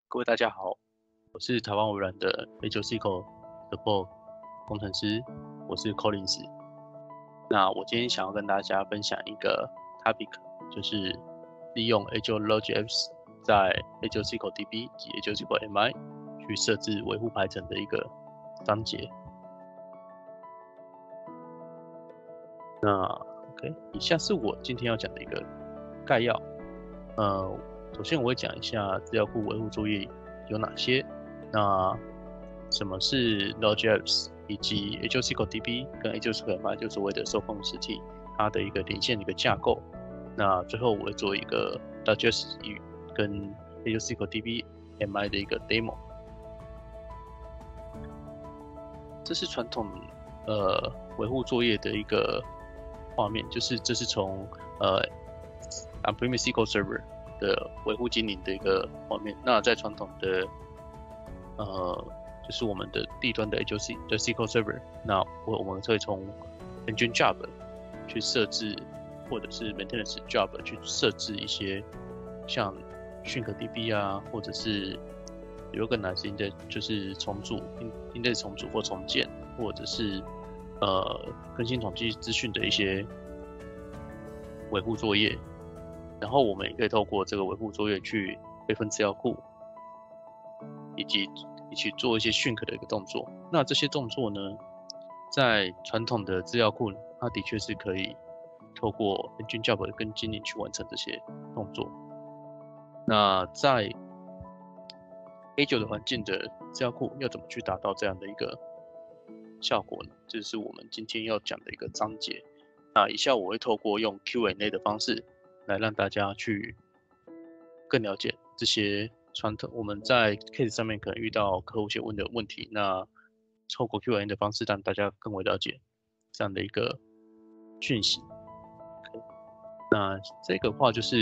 各位大家好，我是台湾微软的 A9SQL 的 Support 工程师，我是 Collins。那我今天想要跟大家分享一个 topic， 就是利用 A9 Log.js 在 A9SQL DB 及 A9SQL MI 去设置维护排程的一个章节。那 OK， 以下是我今天要讲的一个概要。首先我会讲一下资料库维护作业有哪些，那什么是 Log.js， 以及 A9SQL DB 跟 A9SQL MI 就所谓的受控实体它的一个连线的一个架构。那最后我会做一个 Log.js 跟 A9SQL DB MI 的一个 demo。这是传统维护作业的一个画面，就是这是从On-premise SQL Server 的维护精灵的一个画面。那在传统的就是我们的地端的 A9 的 SQL Server， 那我们会从 Engine Job 去设置，或者是 Maintenance Job 去设置一些像 ShrinkDB 啊，或者是有个哪些的，就是重组、index 重组或重建，或者是更新统计资讯的一些维护作业。然后我们也可以透过这个维护作业去备份资料库，以及做一些 shrink 的一个动作。那这些动作呢，在传统的资料库，它的确是可以透过 Engine Job 跟精灵去完成这些动作。那在 A9 的环境的资料库要怎么去达到这样的一个效果呢？这是我们今天要讲的一个章节。那以下我会透过用 Q&A 的方式来让大家去更了解这些传统我们在 case 上面可能遇到客户些问的问题，那透过 Q&A 的方式让大家更为了解这样的一个讯息。那这个话就是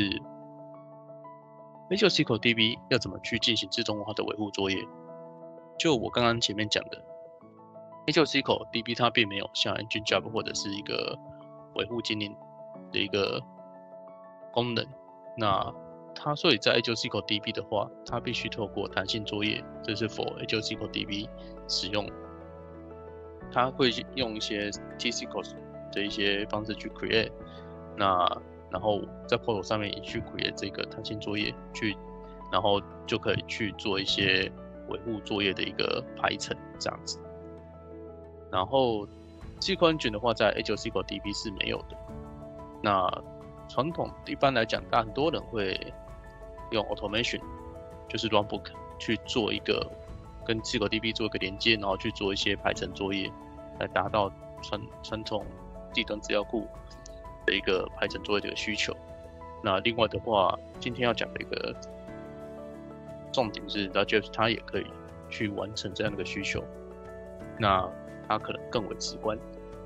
A9SQL DB 要怎么去进行自动化的维护作业。就我刚刚前面讲的 A9SQL DB 它并没有像 Engine Job 或者是一个维护精灵的一个功能。那它所以在 A9SQL DB 的话，它必须透过弹性作业，这是 for A9SQL DB 使用。它会用一些 T-SQL 的一些方式去 create， 然后在 portal 上面也去 create 这个弹性作业，然后就可以去做一些维护作业的一个排程这样子。然后 SQL Engine 的话，在 A9SQL DB 是没有的。那传统一般来讲，很多人会用 automation， 就是 runbook 去做一个跟 SQL DB 做一个连接，然后去做一些排程作业，来达到传统地端资料库的一个排程作业的一个需求。那另外的话，今天要讲的一个重点是 Log.js 它也可以去完成这样的一个需求，那它可能更为直观。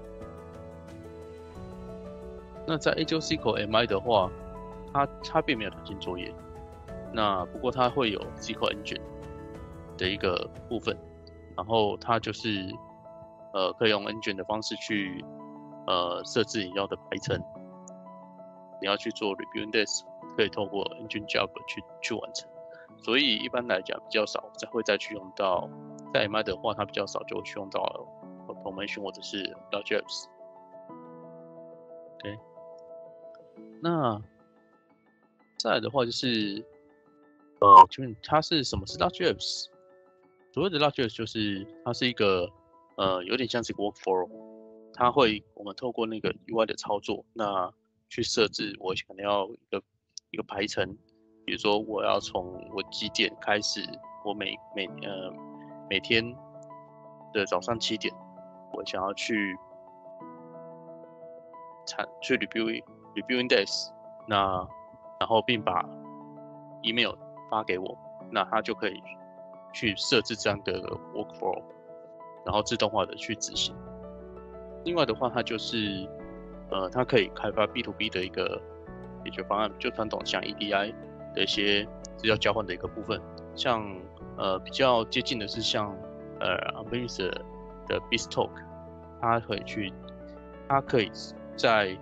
那在 A9SQL MI 的话，它并没有弹性作业，那不过它会有 SQL Engine 的一个部分，然后它就是可以用 Engine 的方式去设置你要的排程，你要去做 Review Index， 可以透过 Engine Job 去完成。所以一般来讲比较少会再去用到，在 MI 的话它比较少就会去用到 Automation 或者是 Log.js。OK。那再来的话就是请问它是什么是 Log.js？ 所谓的 Log.js 就是它是一个有点像是一个 workflow， 它会我们透过那个 UI 的操作，那去设置我可能要一个排程，比如说我要从我几点开始，我每天的早上7点，我想要去 review index， 然后并把 email 发给我，那它就可以去设置这样的 workflow， 然后自动化的去执行。另外的话，它就是它可以开发 B2B 的一个解决方案，就传统像 EDI 的一些资料交换的一个部分，像比较接近的是像On-premise 的 BizTalk， 它可以在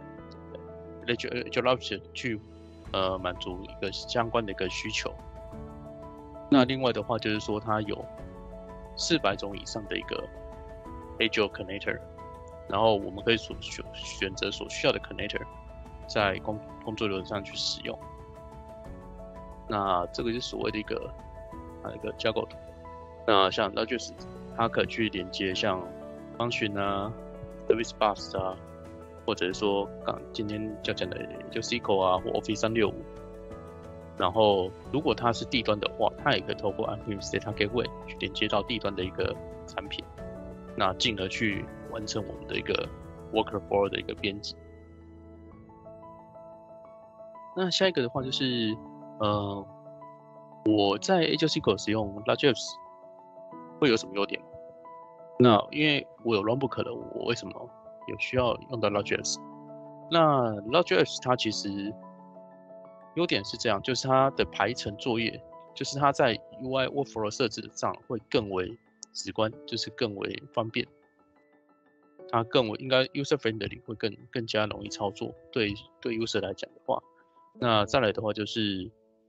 Log.js 去满足一个相关的一个需求。 那另外的话就是说，它有400种以上的一个 Agile Connector， 然后我们可以选择所需要的 Connector， 在工作流程上去使用。那这个是所谓的一个架构图。那像 Logis， 它可以去连接像 Function 啊、Service Bus 啊，或者是说今天要讲的就 SQL 啊或 Office 365。然后，如果它是地端的话，它也可以透过 On-Premise Data Gateway 去连接到地端的一个产品，那进而去完成我们的一个 Worker Flow 的一个编辑。那下一个的话就是，我在 Agile SQL 使用 Logis 会有什么优点？那因为我有 Runbook 了，我为什么有需要用到 Logis？ 那 Logis 它其实优点是这样，就是它的排程作业，就是它在 UI Workflow 设置上会更为直观，就是更为方便，它更为应该 user friendly 会更加容易操作，对 user 来讲的话，那再来的话就是，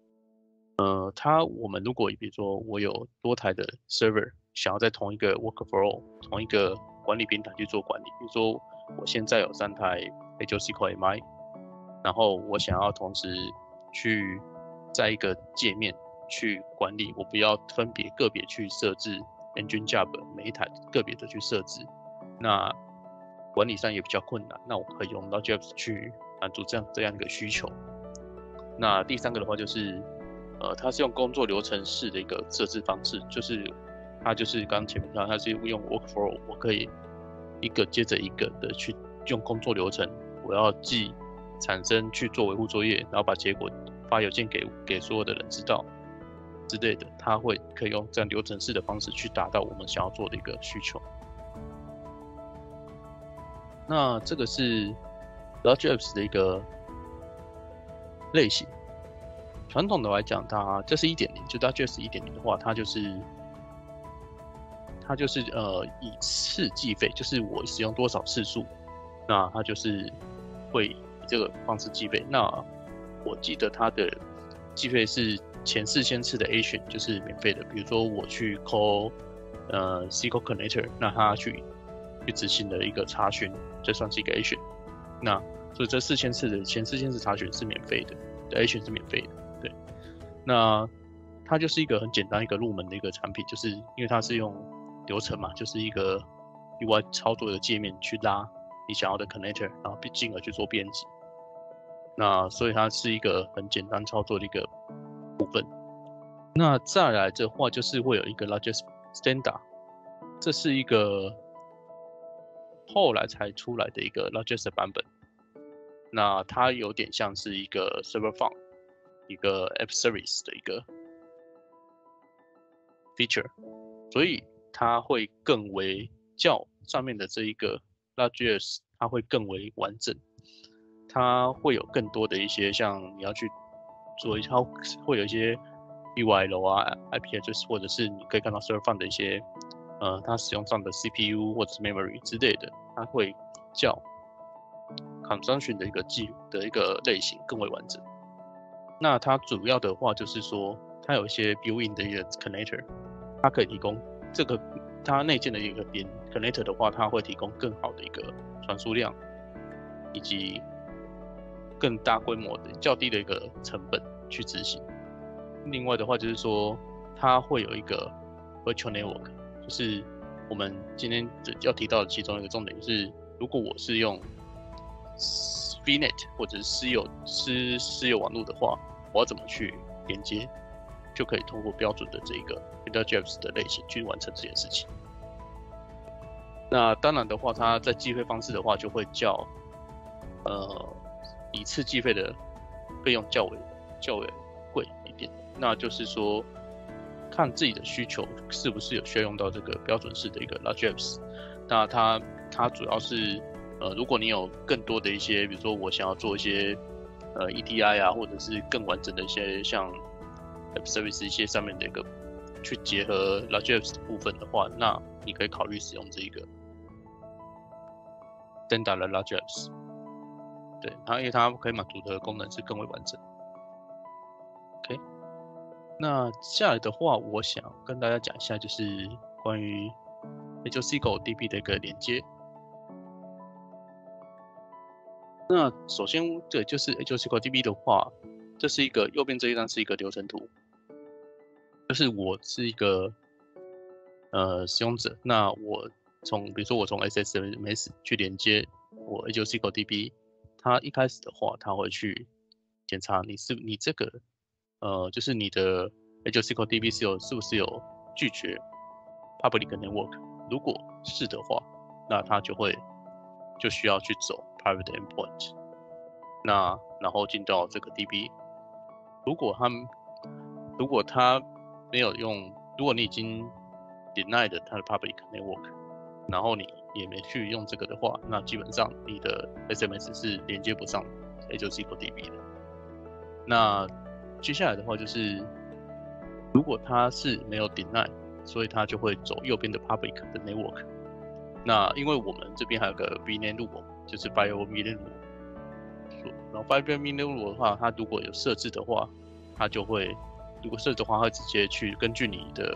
我们如果比如说我有多台的 server 想要在同一个 Workflow 同一个管理平台去做管理，比如说我现在有3台 Agile SQL MI， 然后我想要同时去在一个界面去管理，我不要分别个别去设置 Engine Job， 每一台个别的去设置，那管理上也比较困难。那我可以用 Logis 去满足这样一个需求。那第3个的话就是，它是用工作流程式的一个设置方式，就是它就是刚刚前面讲，它是用 Workflow， 我可以一个接着一个的去用工作流程，我要既产生去做维护作业，然后把结果发邮件给所有的人知道之类的，它可以用这样流程式的方式去达到我们想要做的一个需求。那这个是 Logis 的一个类型。传统的来讲，这是 1.0， 就 Logis 1.0 的话，它就是以次计费，就是我使用多少次数，那它就是会以这个方式计费。那我记得它的计费是前4000次的 Action 就是免费的，比如说我去 call SQL Connector， 那它去执行的一个查询，这算是一个 Action。那所以这前4000次查询是免费的 ，Action 是免费的，对。那它就是一个很简单一个入门的一个产品，就是因为它是用流程嘛，就是一个 UI 操作的界面去拉你想要的 connector， 然后进而去做编辑。那所以它是一个很简单操作的一个部分。那再来的话，就是会有一个 Logis Standard， 这是一个后来才出来的一个 Logis 的版本。那它有点像是一个 Server Farm， 一个 App Service 的一个 feature， 所以它会更为较上面的这一个 Logis， 它会更为完整，它会有更多的一些像你要去做一套，会有一些 URL 啊、IP address， 或者是你可以看到 Server Farm 的一些它使用上的 CPU 或者是 Memory 之类的，它会较 Consumption 的一个类型更为完整。那它主要的话就是说，它有一些 built-in 的一个 connector， 它可以提供这个它内建的一个connector 的话，它会提供更好的一个传输量，以及更大规模的较低的一个成本去执行。另外的话就是说，它会有一个 virtual network， 就是我们今天要提到的其中一个重点是，如果我是用 VNet 或者是私有网络的话，我要怎么去连接，就可以通过标准的这个 Logis 的类型去完成这件事情。那当然的话，它在计费方式的话，就会较一次计费的费用较为贵一点。那就是说，看自己的需求是不是有需要用到这个标准式的一个 Logis。那它主要是如果你有更多的一些，比如说我想要做一些EDI 啊，或者是更完整的一些像 App Service 一些上面的一个去结合 Logis 的部分的话，那你可以考虑使用这一个 Standard 的 Logis。对，因为它可以满足的功能是更为完整。OK， 那下来的话，我想跟大家讲一下，就是关于 HOSQL DB 的一个连接。那首先，这就是 HOSQL DB 的话，这是一个右边这一张是一个流程图，就是我是一个使用者，那我比如说我从 SSMS 去连接我 HOSQL DB， 它一开始的话，它会去检查你这个就是你的 HOSQL DB 是不是有拒绝 Public Network， 如果是的话，那它就需要去走 Private Endpoint， 那然后进到这个 DB， 如果它没有用，如果你已经 denied 它的 Public Network， 然后你也没去用这个的话，那基本上你的 SMS 是连接不上 HOSQL DB 的。那接下来的话就是，如果它是没有 deny， 所以它就会走右边的 public 的 network。那因为我们这边还有个 VNet rule， 就是 Firewall VNet rule。然后 Firewall VNet rule 的话，它如果有设置的话，它就会，如果设置的话，它会直接去根据你的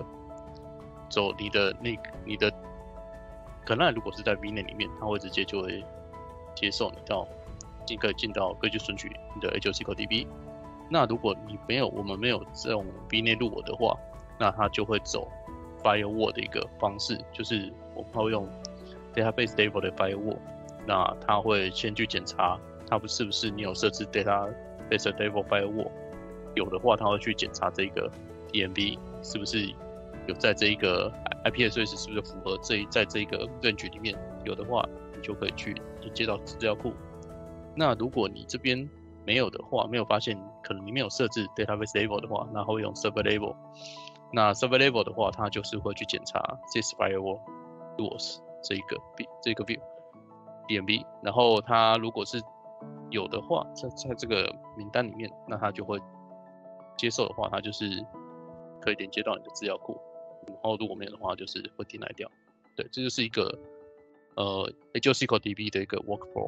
可能如果是在 VNet 里面，它会直接就会接受你可以进到可以去存取你的 HOSQL DB。那如果我们没有这种 VNet rule 的话，那它就会走 Firewall 的一个方式，就是我们会用 Database Level 的 Firewall， 那它会先去检查它是不是你有设置 Database Level Firewall， 有的话它会去检查这个 DNB 是不是有在这一个 IP address 是不是符合在这个 range 里面，有的话你就可以去连接到资料库。那如果你这边没有的话，没有发现可能里面有设置 database level 的话，那会用 server level。那 server level 的话，它就是会去检查 this firewall rules 这个 view DNB， 然后它如果是有的话，在这个名单里面，那它就会接受的话，它就是可以连接到你的资料库。然后如果没有的话，就是会 deny 掉。对，这就是一个HOSQL DB 的一个 workflow。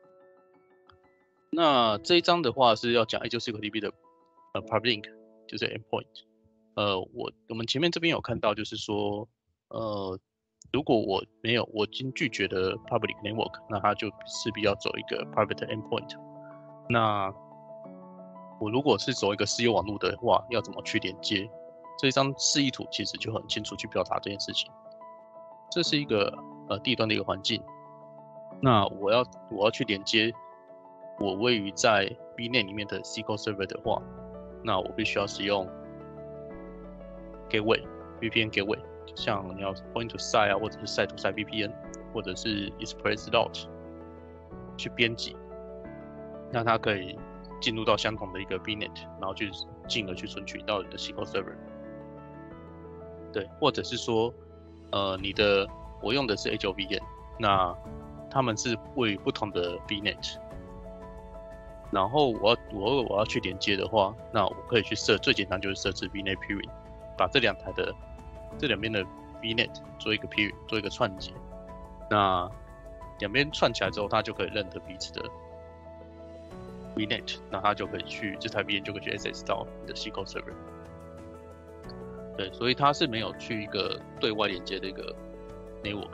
那这一章的话是要讲 HOSQL DB 的public link， 就是 endpoint。我们前面这边有看到，就是说，如果我已经拒绝了 public network， 那它就势必要走一个 private endpoint。那我如果是走一个私有网络的话，要怎么去连接？这一张示意图其实就很清楚去表达这件事情。这是一个地端的一个环境，那我要去连接我位于在 VNet 里面的 SQL Server 的话，那我必须要使用 Gateway VPN Gateway， 像你要 Point to Site 啊，或者是 Site to Site VPN， 或者是 ExpressRoute 去编辑，那它可以进入到相同的一个 VNet， 然后进而去存取到你的 SQL Server。对，或者是说，我用的是 HOVN， 那他们是位于不同的 VNet。然后我要去连接的话，那我可以去最简单就是设置 VNet peering， 把这两边的 VNet 做一个 peering， 做一个串接。那两边串起来之后，它就可以认得彼此的 VNet， 那它就可以这台 VNet 就可以去 access 到你的 SQL Server。对，所以它是没有去一个对外连接的一个 network。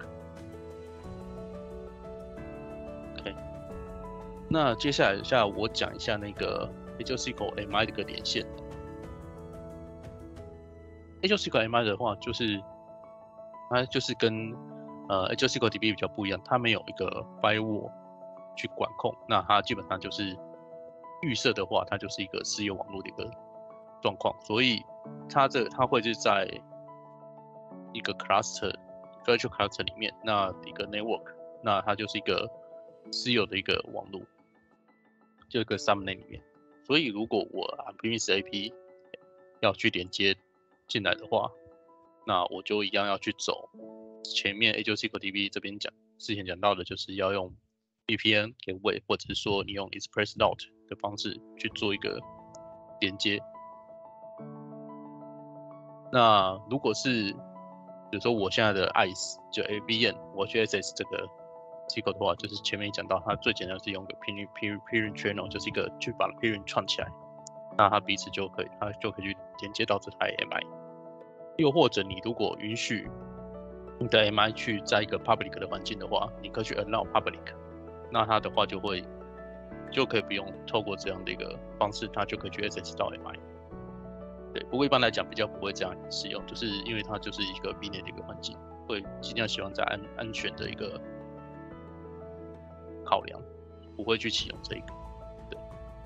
那接下来我讲一下那个 HOSQL MI 的一个连线。HOSQL MI 的话，它就是跟HOSQL DB 比较不一样，它没有一个 firewall 去管控，那它基本上就是预设的话，它就是一个私有网络的一个状况，所以它会是在一个 virtual cluster 里面，那一个 network， 那它就是一个私有的一个网络。就一个 subnet 里面，所以如果我 on-premise AP 要去连接进来的话，那我就一样要去走前面 HOSQL DB 这边之前讲到的，就是要用 VPN Gateway， 或者是说你用 ExpressRoute 的方式去做一个连接。那如果是比如说我现在的 ICE 就 VN， 我去 access 这个SQL 的话，就是前面讲到，它最简单是用个 peering channel， 就是一个去把 peering 串起来，那它彼此就可以去连接到这台 MI， 又或者你如果允许你的 MI 去在一个 public 的环境的话，你可以去 allow public， 那它的话就可以不用透过这样的一个方式，它就可以去 access 到 MI。对，不过一般来讲比较不会这样使用，就是因为它就是一个 VNet 的一个环境，会尽量希望在安全的一个考量，不会去启用这个。对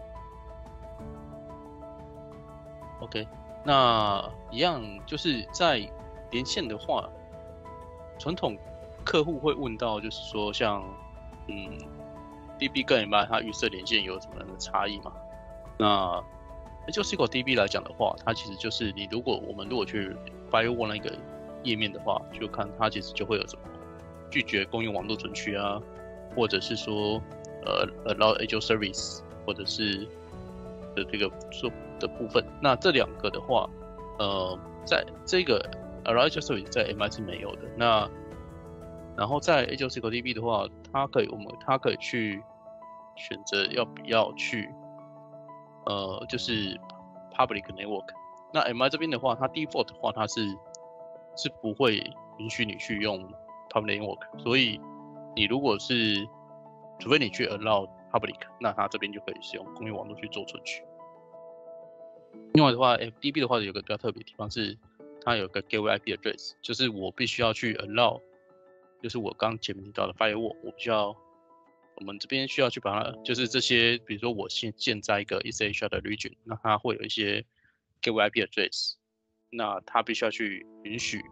，OK， 那一样就是在连线的话，传统客户会问到，就是说像DB 跟 MI 它预设连线有什么样的差异嘛？那就 SQL DB 来讲的话，它其实就是我们如果去 Firewall 那个页面的话，就看它其实就会有什么拒绝公用网络存取啊，或者是说allow Azure Service 或者是的这个的部分。那这两个的话，在这个 allow Azure Service 在 MI 是没有的。然后在 Azure SQL DB 的话，它可以去选择要不要去就是 public network。那 MI 这边的话，它 default 的话，它是不会允许你去用 public network， 所以你如果是除非你去 allow public， 那它这边就可以使用公用网络去做存取。另外的话 ，FDB 的话有个比较特别的地方是，它有个 gateway IP address， 就是我必须要去 allow， 就是我刚前面提到的 firewall， 我们这边需要去把它，就是这些，比如说我建在一个 East Asia 的 region， 那它会有一些 gateway IP address， 那它必须要去允许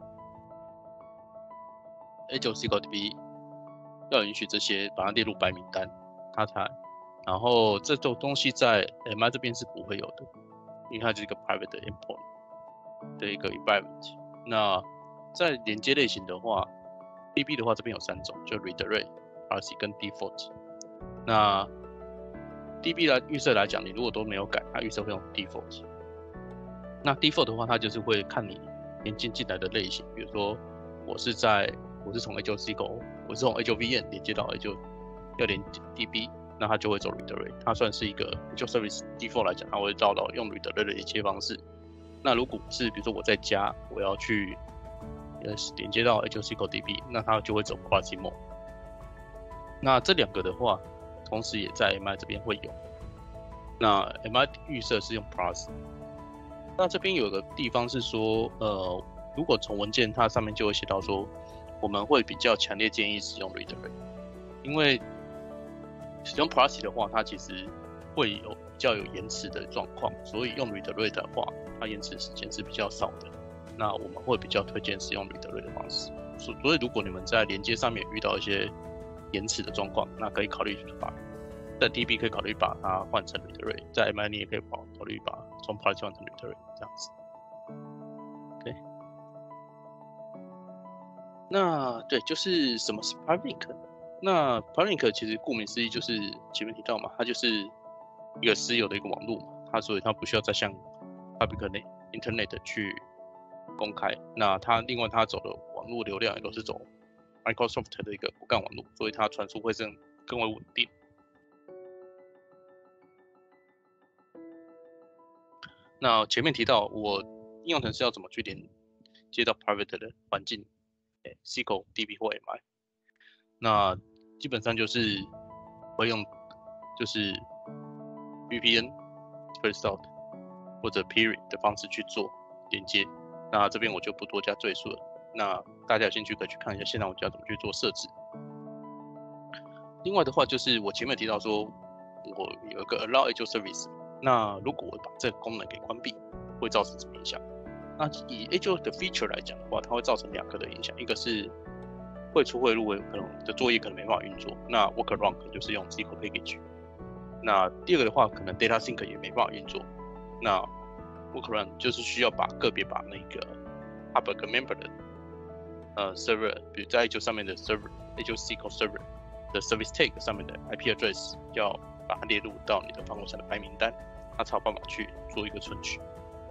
Azure SQL DB 要允许这些把它列入白名单，然后这种东西在 MI 这边是不会有的，因为它就是一个 private endpoint 的一个 environment。那在连接类型的话 ，DB 的话这边有3种，就 redirect、RC 跟 default。那 DB 来预设来讲，你如果都没有改，它预设会用 default。那 default 的话，它就是会看你连接进来的类型，比如说我是从 Azure SQL， 我是从 Azure VM 连接到 Azure 要连 DB， 那它就会走 redirect。它算是一个 Azure Service default 来讲，它会照到用 redirect 的连接方式。那如果是比如说我在家，我要去连接到 Azure SQL DB， 那它就会走 Proxy Mode。那这两个的话，同时也在 MI 这边会有。那 MI 预设是用 Proxy。那这边有个地方是说，如果从文件它上面就会写到说，我们会比较强烈建议使用 redirect， 因为使用 Proxy 的话，它其实会有比较有延迟的状况，所以用 redirect 的话，它延迟时间是比较少的。那我们会比较推荐使用 redirect 的方式。所以如果你们在连接上面遇到一些延迟的状况，那可以考虑在 DB 可以考虑把它换成 redirect， 在 MI 你也可以考虑把从 Proxy 换成 redirect 这样子。OK， 那对，就是什么是 Private Link？ 那 Private Link 其实顾名思义就是前面提到嘛，它就是一个私有的一个网络嘛，所以它不需要再向 Public Internet 去公开。那另外它走的网络流量也都是走 Microsoft 的一个骨干网络，所以它传输会更为稳定。那前面提到我应用程式要怎么去连接到 private 的环境，SQL DB 或 MI， 那基本上就是会用就是 VPN、First Out 或者 Peering 的方式去做连接。那这边我就不多加赘述了。那大家有兴趣可以去看一下现场网站怎么去做设置。另外的话就是我前面提到说，我有一个 Allow Azure Service。那如果我把这个功能给关闭，会造成什么影响？那以 Azure 的 feature 来讲的话，它会造成2个的影响，一个是汇出汇入可能的作业可能没办法运作，那 workaround 可能就是用 SQL package。那第二个的话，可能 data sync 也没办法运作，那 workaround 就是需要别把那个 public member 的server， 比如在 Azure 上面的 server，Azure SQL server 的 service tag 上面的 IP address 要把它列入到你的防火墙的白名单，它才有办法去做一个存取。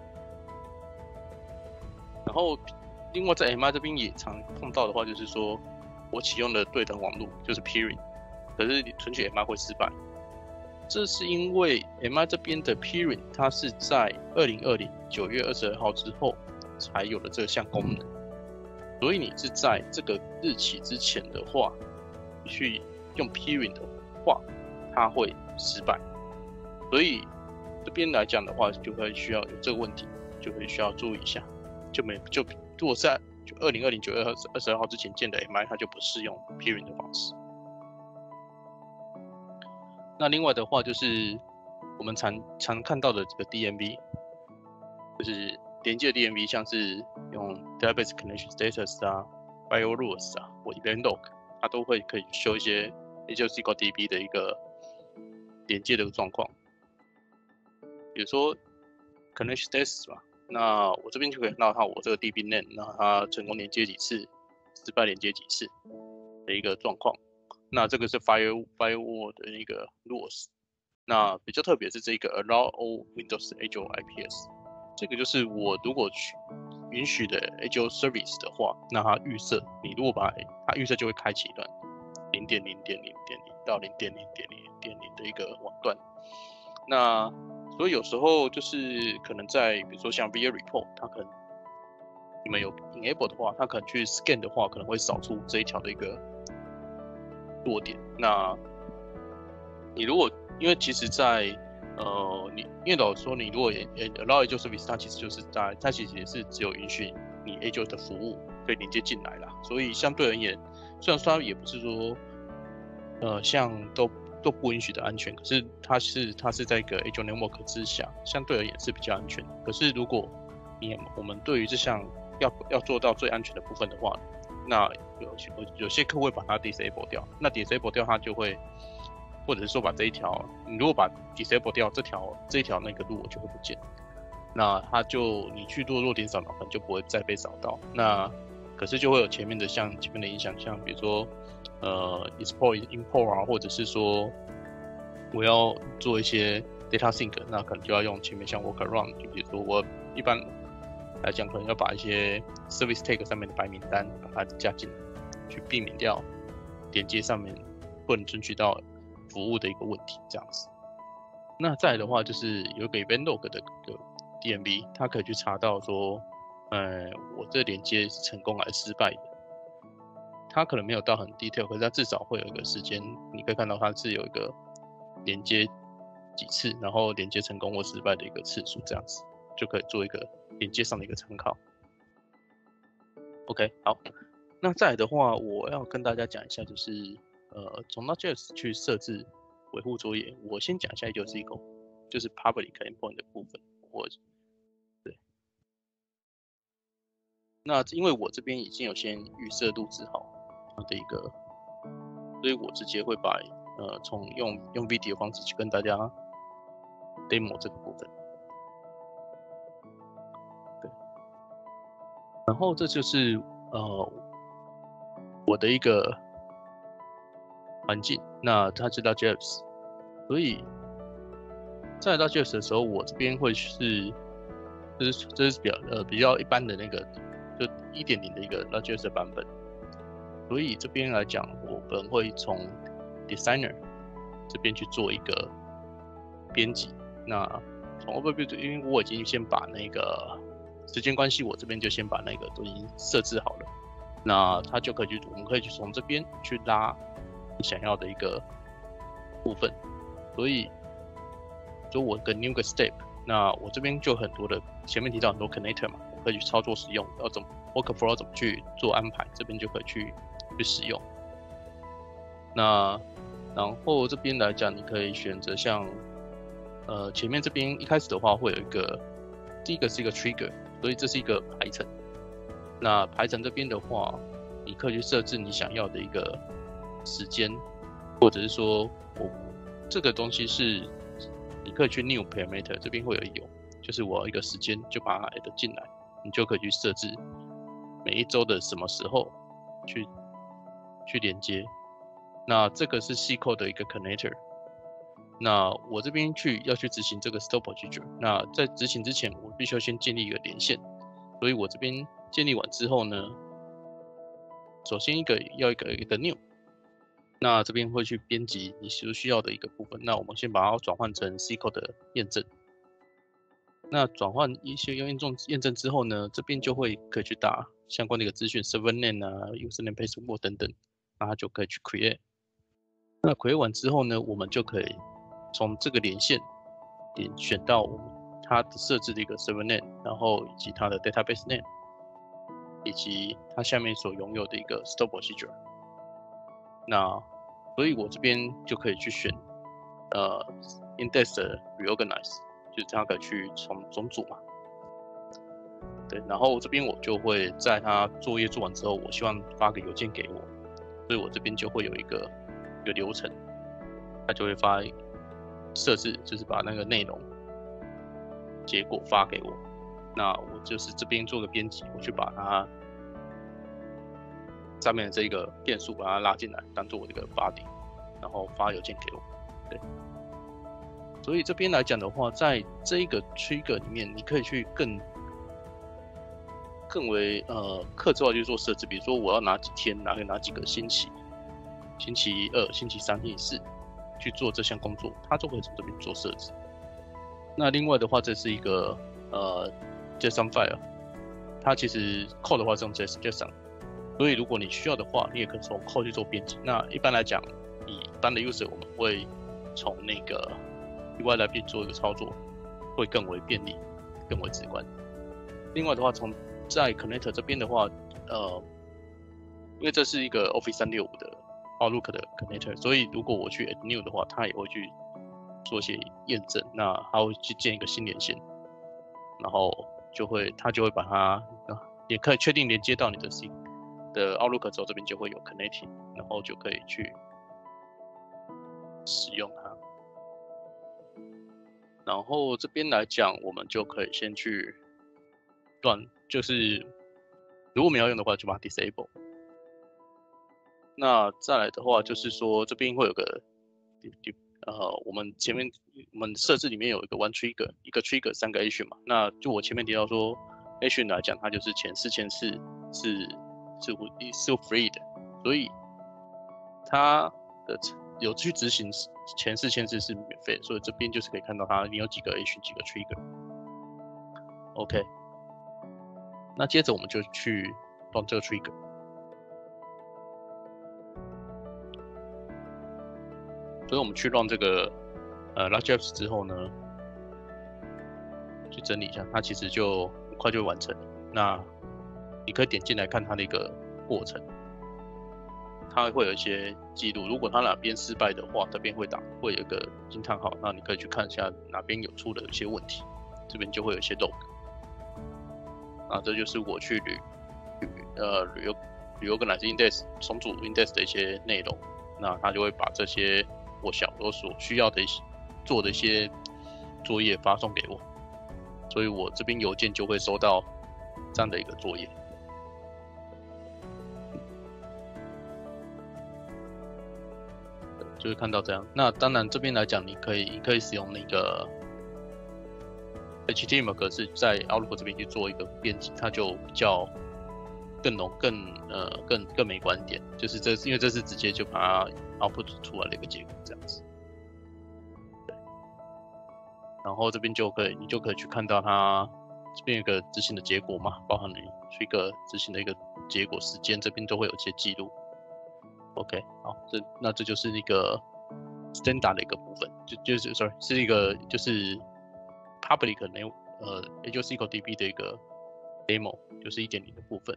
然后，另外在 MI 这边也常碰到的话，就是说我启用的对等网络就是 Peering， 可是你存取 MI 会失败。 这是因为 MI 这边的 peering 它是在2020 9月22号之后才有了这项功能，所以你是在这个日期之前的话，你去用 peering 的话，它会失败。所以这边来讲的话，就会需要有这个问题，就会需要注意一下。如果在2020 9月22号之前建的 MI， 它就不适用 peering 的方式。那另外的话就是我们常看到的这个 DNV， 就是连接的 DNV， 像是用 Database Connection Status 啊、Bio Rules 啊或 Event Log， 它都会可以修一些 Azure SQL DB 的一个连接的状况。比如说 Connection Status 吧，那我这边就可以看到我这个 DB name， 那它成功连接几次，失败连接几次的一个状况。那这个是 Firewall 的一个 rules。那比较特别是这个 Allow all Windows Azure IPS， 这个就是我如果去允许的 Azure Service 的话，那它预设你如果把它预设就会开启一段 0.0.0.0 到 0.0.0.0 的一个网段。那所以有时候就是可能在比如说像 VA Report， 它可能你们有 enable 的话，它可能去 scan 的话，可能会扫出这一条的一个弱点。那你如果因为其实在因为老实说，你如果allow Azure Service， 它其实就是它其实也是只有允许你 Azure 的服务可以连接进来啦。所以相对而言，虽然说它也不是说像都不允许的安全，可是它是在一个 Azure Network 之下，相对而言是比较安全的。可是如果我们对于这项要做到最安全的部分的话，那有些客户会把它 disable 掉，那 disable 掉它就会，或者是说把这一条，你如果把 disable 掉这一条那个路就会不见，那它就你去做弱点扫描可能就不会再被扫到。那可是就会有前面的影响，像比如说export import 啊，或者是说我要做一些 data sync， 那可能就要用前面像 workaround， 就比如说我一般来讲可能要把一些 service tag 上面的白名单把它加进来，去避免掉连接上面不能争取到服务的一个问题，这样子。那再来的话就是有一个 event log 的 DNV， 它可以去查到说，我这连接是成功还是失败的。它可能没有到很 detail， 可是它至少会有一个时间，你可以看到它是有一个连接几次，然后连接成功或失败的一个次数，这样子就可以做一个连接上的一个参考。OK， 好，那再来的话，我要跟大家讲一下，就是从 Node.js 去设置维护作业，我先讲一下Azure SQL， 就是 Public Endpoint 的部分。对，那因为我这边已经有先预设录制好的一个，所以我直接会把从用 video 的方式去跟大家 demo 这个部分。对，然后这就是我的一个环境，那它是 Node.js， 所以在 Node.js 的时候，我这边会是这是比较一般的那个就 1.0 的一个 Node.js 的版本，所以这边来讲，我们会从 Designer 这边去做一个编辑。那从 Overview， 因为我已经先把那个时间关系，我这边就先把那个都已经设置好了，那它就可以我们可以去从这边去拉你想要的一个部分。所以就我跟 New Step， 那我这边就很多的前面提到很多 Connector 嘛，我可以去操作使用，要怎么 Workflow 怎么去做安排，这边就可以去使用。那然后这边来讲，你可以选择像前面这边一开始的话会有一个，第一个是一个 Trigger， 所以这是一个排程。那排程这边的话，你可以去设置你想要的一个时间，或者是说这个东西是你可以去 New Parameter 这边会有，就是我要一个时间就把它 add 进来，你就可以去设置每一周的什么时候去连接。那这个是 SQL 的一个 connector。那我这边要去执行这个 stop procedure。那在执行之前，我必须要先建立一个连线。所以我这边建立完之后呢，首先要一个 new。 那这边会去编辑你所需要的一个部分。那我们先把它转换成 SQL 的验证。那转换一些验证之后呢，这边就会可以去打相关的一个资讯 ，server name 啊、username、password 等等，那它就可以去 create。那 create 完之后呢，我们就可以从这个连线点选到我们它的设置的一个 server name， 然后以及它的 database name， 以及它下面所拥有的一个 store procedure。那所以我这边就可以去选index 的 reorganize。就是它可以去重组嘛，对，然后这边我就会在它作业做完之后，我希望发个邮件给我，所以我这边就会有一个流程，它就会发设置，就是把那个内容结果发给我，那我就是这边做个编辑，我去把它上面的这个变数把它拉进来，当做我这个body，然后发邮件给我，对。所以这边来讲的话，在这一个 trigger 里面，你可以去更为客制化去做设置，比如说我要哪几天，哪几个星期，星期2、星期3、星期4去做这项工作，它就会从这边做设置。那另外的话，这是一个JSON file， 它其实 code 的话是用 JSON， 所以如果你需要的话，你也可以从 code 去做编辑。那一般来讲，以一般的 user 我们会从那个UI 来做一个操作，会更为便利，更为直观。另外的话，在 Connector 这边的话，因为这是一个 Office 365的 Outlook 的 Connector， 所以如果我去 Add New 的话，它也会去做一些验证，那它会去建一个新连线，然后它就会把它，也可以确定连接到你的 Outlook 之后，这边就会有 Connecting， 然后就可以去使用它。然后这边来讲，我们就可以先去就是如果我们要用的话，就把它 disable。那再来的话，就是说这边会有个我们设置里面有一个 one trigger， 一个 trigger 3个 action 嘛。那就我前面提到说 action 来讲，它就是前4件事是 free 的，所以它的有去执行前4件事是免费的，所以这边就是可以看到它你有几个 action 几个 trigger。OK， 那接着我们就去run这个 trigger。所以我们去run这个LogicApps 之后呢，去整理一下，它其实就很快就完成了。那你可以点进来看它的一个过程，它会有一些记录。如果它哪边失败的话，这边会有一个惊叹号，那你可以去看一下哪边有出了一些问题，这边就会有一些 log。那这就是我去reorganize index 重组 index 的一些内容，那它就会把这些我所需要的做的一些作业发送给我，所以我这边邮件就会收到这样的一个作业。就会看到这样。那当然这边来讲，你可以使用那个 HTML 格式在 Outlook 这边去做一个编辑，它就比较更美观一点。就是因为这是直接就把它 output 出来的一个结果这样子。对。然后这边你就可以去看到它这边有个执行的结果嘛，包含你一个执行的一个结果时间，这边都会有一些记录。OK， 好，那这就是一个 standard 的一个部分，是一个就是 public Azure SQL DB 的一个 demo， 就是 1.0 的部分。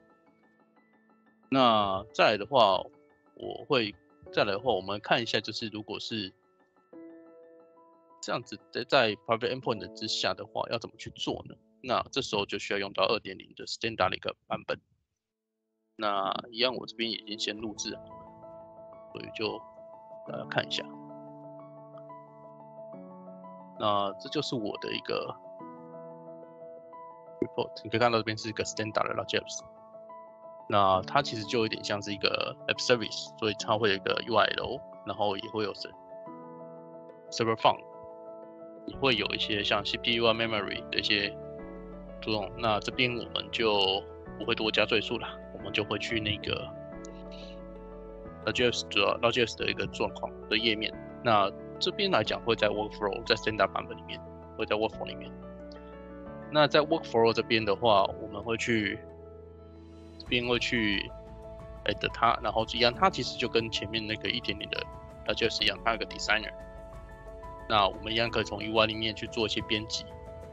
那再来的话，我们看一下，就是如果是这样子在 private endpoint 之下的话，要怎么去做呢？那这时候就需要用到 2.0 的 standard 的一个版本。那一样，我这边已经先录制好了。所以就大家看一下，那这就是我的一个 report， 你可以看到这边是一个 standard 的 LogicApps， 那它其实就有点像是一个 app service， 所以它会有一个 URL， 然后也会有 server farm， 也会有一些像 CPU 啊 memory 的一些作用。那这边我们就不会多加赘述了，我们就会去那个 Node.js 主要 Node.js 的一个状况的页面。那这边来讲会在 Workflow 在 Standard 版本里面，会在 Workflow 里面。那在 Workflow 这边的话，我们会去这边会去 add 它，然后一样，它其实就跟前面那个 1.0 的 Node.js 一样，它有个 Designer。那我们一样可以从 UI 里面去做一些编辑。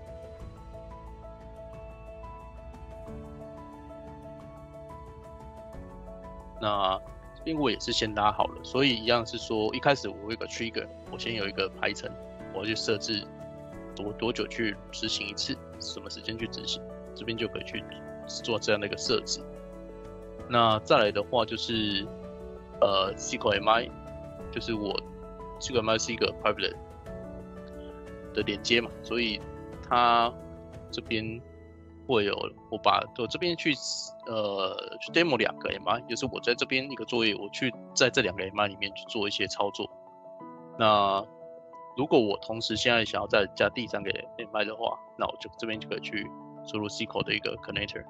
那这边我也是先拉好了，所以一样是说，一开始我有一个 trigger， 我先有一个排程，我要去设置多久去执行一次，什么时间去执行，这边就可以去做这样的一个设置。那再来的话就是SQL MI， 就是我 SQL MI 是一个 private 的连接嘛，所以它这边会有我这边去demo 2个 MI， 就是我在这边一个作业，我去在这2个 MI 里面去做一些操作。那如果我同时现在想要再加第3个 MI 的话，那我就这边就可以去输入 SQL 的一个 connector，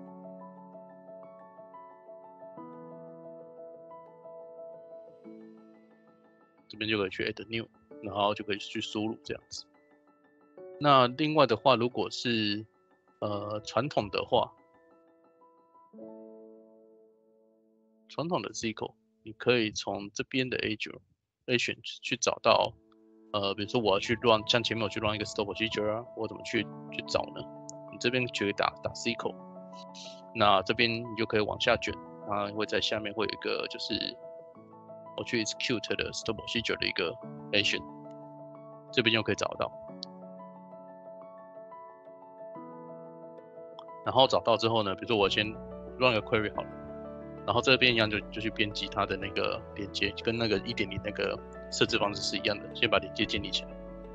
这边就可以去 add new， 然后就可以去输入这样子。那另外的话，如果是传统的话，传统的 SQL， 你可以从这边的 Azure 去找到，比如说我要去 run， 像前面我去 run 一个 store procedure 啊，我怎么去找呢？你这边去打 SQL， 那这边你就可以往下卷，它会在下面会有一个就是我去 execute 的 store procedure 的一个 action， 这边就可以找到。然后找到之后呢，比如说我先 run 一个 query 好了，然后这边一样就去编辑它的那个连接，跟那个 1.0 那个设置方式是一样的，先把连接建立起来。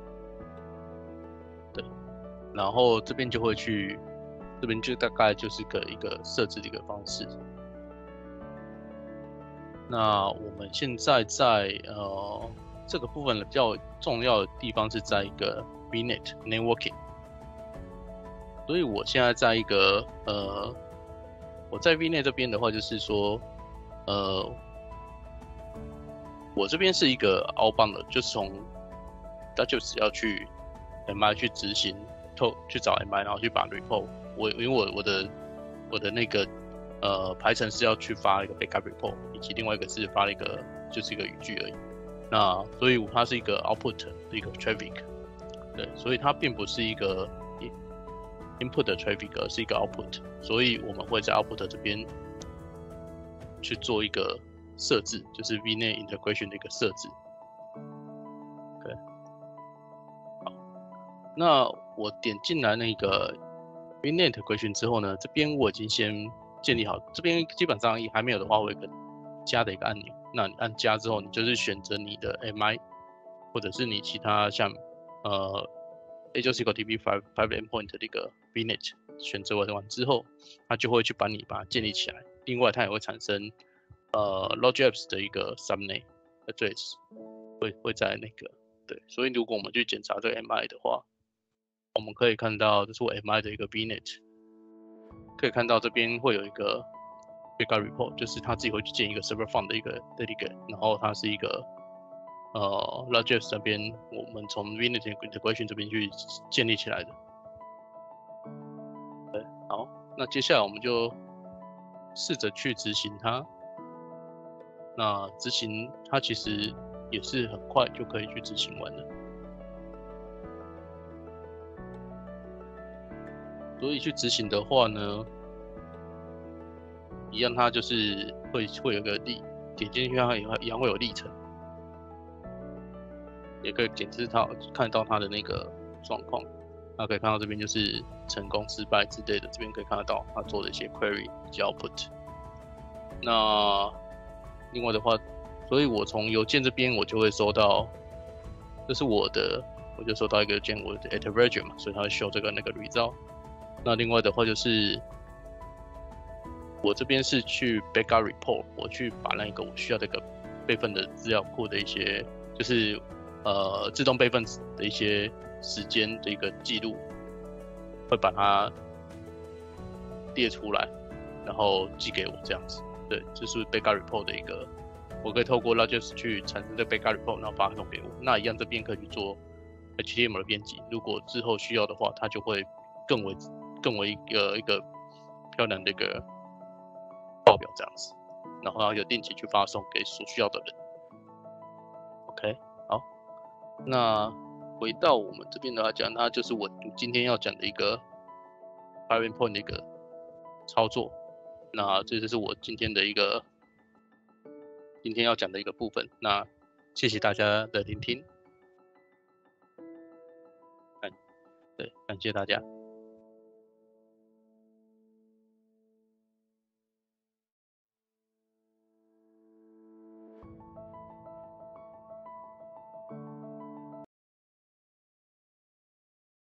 对，然后这边就会去，这边就大概就是一个设置的一个方式。那我们现在在这个部分比较重要的地方是在一个 VNet Networking。所以我现在在一个我在 VNet 这边的话，就是说，我这边是一个 outbound 的，就是从它就是要去 MI 去执行，去找 MI， 然后去把 report， 因为我的那个排程是要去发一个 backup report， 以及另外一个是发了一个就是一个语句而已。那所以它是一个 output 的一个 traffic， 对，所以它并不是一个input 的 traffic， 而是一个 output， 所以我们会在 output 这边去做一个设置，就是 VNet integration 的一个设置。OK， 好，那我点进来那个 VNet integration 之后呢，这边我已经先建立好，这边基本上还没有的话，会有一个加的一个按钮。那你按加之后，你就是选择你的 MI， 或者是你其他像Azure SQL DB Private Endpoint 的一个 VNet 选择完之后，它就会去把它建立起来。另外，它也会产生Node.js 的一个 subnet address， 会在那个对。所以如果我们去检查这个 MI 的话，我们可以看到这是我 MI 的一个 VNet， 可以看到这边会有一个 backup report， 就是它自己会去建一个 server farm 的一个 delegate， 然后它是一个Node.js 这边我们从 VNet integration 这边去建立起来的。对，好，那接下来我们就试着去执行它。那执行它其实也是很快就可以去执行完的。所以去执行的话呢，一样它就是会有个点进去它一样会有历程。也可以检视到看到它的那个状况，那可以看到这边就是成功、失败之类的，这边可以看得到它做的一些 query 以及 output。那另外的话，所以我从邮件这边我就会收到，这是我就收到一个邮件，我的 at version 嘛，所以它会 show 这个那个 result。那另外的话就是我这边是去 backup report， 我去把那个我需要这个备份的资料库的一些就是自动备份的一些时间的一个记录，会把它列出来，然后寄给我这样子。对，这是 backup report 的一个我可以透过 Logix 去产生这 backup report， 然后发送给我。那一样这边可以去做 HTML 的编辑，如果之后需要的话，它就会更为一个漂亮的一个报表这样子，然后有定期去发送给所需要的人。OK， 好，那回到我们这边的话讲，它就是我今天要讲的一个 Firing Point 的一个操作。那这就是我今天要讲的一个部分。那谢谢大家的聆听，感谢大家。